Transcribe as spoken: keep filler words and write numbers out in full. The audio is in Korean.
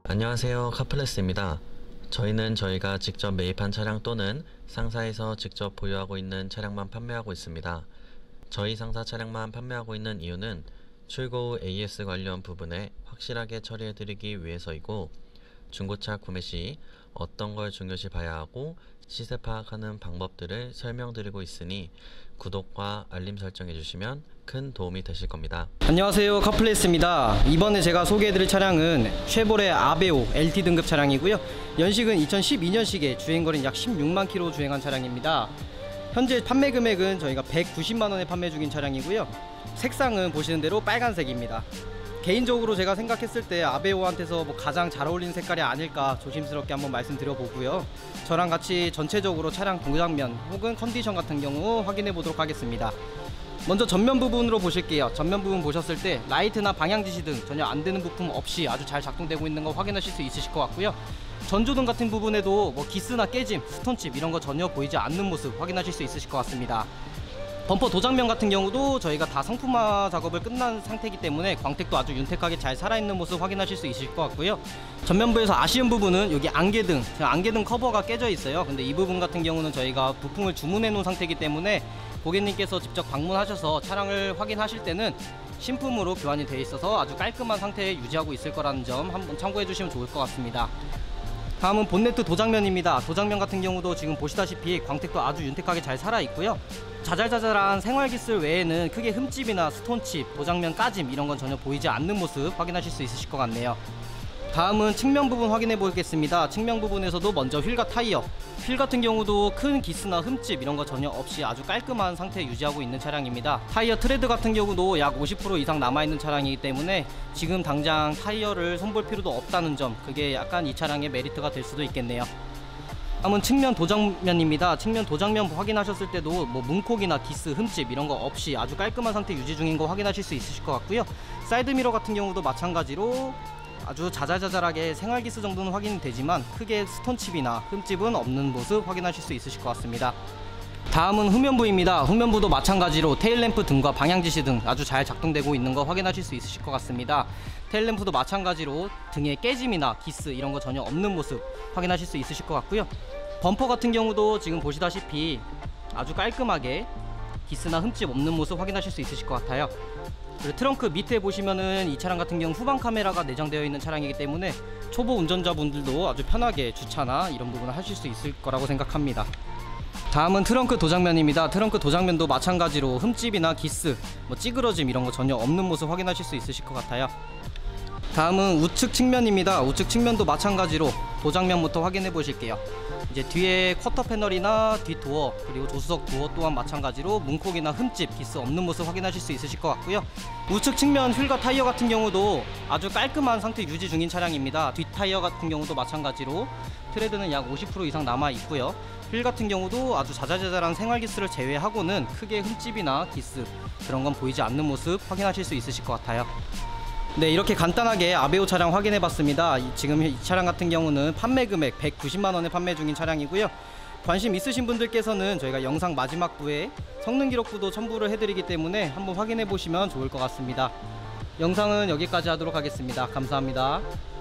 안녕하세요, 카플레스입니다. 저희는 저희가 직접 매입한 차량 또는 상사에서 직접 보유하고 있는 차량만 판매하고 있습니다. 저희 상사 차량만 판매하고 있는 이유는 출고 후 에이에스 관련 부분에 확실하게 처리해드리기 위해서이고, 중고차 구매 시 어떤 걸 중요시 봐야 하고 시세 파악하는 방법들을 설명드리고 있으니 구독과 알림 설정해 주시면 큰 도움이 되실 겁니다. 안녕하세요, 카플레스입니다. 이번에 제가 소개해드릴 차량은 쉐보레 아베오 엘티 등급 차량이고요. 연식은 이천십이 년식에 주행거리는 약 십육만 킬로미터 주행한 차량입니다. 현재 판매 금액은 저희가 백구십만 원에 판매 중인 차량이고요. 색상은 보시는 대로 빨간색입니다. 개인적으로 제가 생각했을 때 아베오한테서 뭐 가장 잘 어울리는 색깔이 아닐까 조심스럽게 한번 말씀드려 보고요. 저랑 같이 전체적으로 차량 도장면 혹은 컨디션 같은 경우 확인해 보도록 하겠습니다. 먼저 전면 부분으로 보실게요. 전면 부분 보셨을 때 라이트나 방향지시 등 전혀 안 되는 부품 없이 아주 잘 작동되고 있는 거 확인하실 수 있으실 것 같고요. 전조등 같은 부분에도 뭐 기스나 깨짐, 스톤칩 이런 거 전혀 보이지 않는 모습 확인하실 수 있으실 것 같습니다. 범퍼 도장면 같은 경우도 저희가 다 상품화 작업을 끝난 상태이기 때문에 광택도 아주 윤택하게 잘 살아있는 모습 확인하실 수 있으실 것 같고요. 전면부에서 아쉬운 부분은 여기 안개등, 안개등 커버가 깨져 있어요. 근데 이 부분 같은 경우는 저희가 부품을 주문해 놓은 상태이기 때문에 고객님께서 직접 방문하셔서 차량을 확인하실 때는 신품으로 교환이 되어 있어서 아주 깔끔한 상태에 유지하고 있을 거라는 점 한번 참고해 주시면 좋을 것 같습니다. 다음은 본네트 도장면입니다. 도장면 같은 경우도 지금 보시다시피 광택도 아주 윤택하게 잘 살아있고요. 자잘자잘한 생활기술 외에는 크게 흠집이나 스톤칩, 도장면 까짐 이런 건 전혀 보이지 않는 모습 확인하실 수 있으실 것 같네요. 다음은 측면 부분 확인해 보겠습니다. 측면 부분에서도 먼저 휠과 타이어, 휠 같은 경우도 큰 기스나 흠집 이런 거 전혀 없이 아주 깔끔한 상태 유지하고 있는 차량입니다. 타이어 트레드 같은 경우도 약 오십 퍼센트 이상 남아있는 차량이기 때문에 지금 당장 타이어를 손볼 필요도 없다는 점, 그게 약간 이 차량의 메리트가 될 수도 있겠네요. 다음은 측면 도장면입니다. 측면 도장면 확인하셨을 때도 뭐 문콕이나 기스, 흠집 이런 거 없이 아주 깔끔한 상태 유지 중인 거 확인하실 수 있으실 것 같고요. 사이드미러 같은 경우도 마찬가지로 아주 자잘자잘하게 생활기스 정도는 확인이 되지만 크게 스톤칩이나 흠집은 없는 모습 확인하실 수 있으실 것 같습니다. 다음은 후면부입니다. 후면부도 마찬가지로 테일램프 등과 방향지시 등 아주 잘 작동되고 있는 거 확인하실 수 있으실 것 같습니다. 테일램프도 마찬가지로 등에 깨짐이나 기스 이런 거 전혀 없는 모습 확인하실 수 있으실 것 같고요. 범퍼 같은 경우도 지금 보시다시피 아주 깔끔하게 기스나 흠집 없는 모습 확인하실 수 있으실 것 같아요. 그리고 트렁크 밑에 보시면은 이 차량 같은 경우 후방 카메라가 내장되어 있는 차량이기 때문에 초보 운전자분들도 아주 편하게 주차나 이런 부분을 하실 수 있을 거라고 생각합니다. 다음은 트렁크 도장면입니다. 트렁크 도장면도 마찬가지로 흠집이나 기스, 뭐 찌그러짐 이런 거 전혀 없는 모습 확인하실 수 있으실 것 같아요. 다음은 우측 측면입니다. 우측 측면도 마찬가지로 도장면부터 확인해 보실게요. 이제 뒤에 쿼터 패널이나 뒷도어 그리고 조수석 도어 또한 마찬가지로 문콕이나 흠집, 기스 없는 모습 확인하실 수 있으실 것 같고요. 우측 측면 휠과 타이어 같은 경우도 아주 깔끔한 상태 유지 중인 차량입니다. 뒷 타이어 같은 경우도 마찬가지로 트레드는 약 오십 퍼센트 이상 남아 있고요. 휠 같은 경우도 아주 자잘자잘한 생활기스를 제외하고는 크게 흠집이나 기스 그런 건 보이지 않는 모습 확인하실 수 있으실 것 같아요. 네, 이렇게 간단하게 아베오 차량 확인해 봤습니다. 지금 이 차량 같은 경우는 판매 금액 백구십만 원에 판매 중인 차량이고요. 관심 있으신 분들께서는 저희가 영상 마지막 부에 성능 기록부도 첨부를 해드리기 때문에 한번 확인해 보시면 좋을 것 같습니다. 영상은 여기까지 하도록 하겠습니다. 감사합니다.